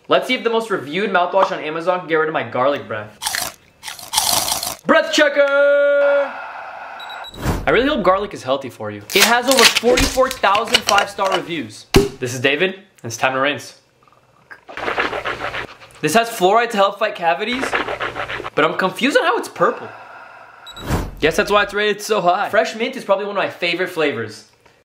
Let's see if the most reviewed mouthwash on Amazon can get rid of my garlic breath. Breath checker! I really hope garlic is healthy for you. It has over 44,000 5-star reviews. This is David, and it's time to rinse. This has fluoride to help fight cavities, but I'm confused on how it's purple. Guess that's why it's rated so high. Fresh mint is probably one of my favorite flavors.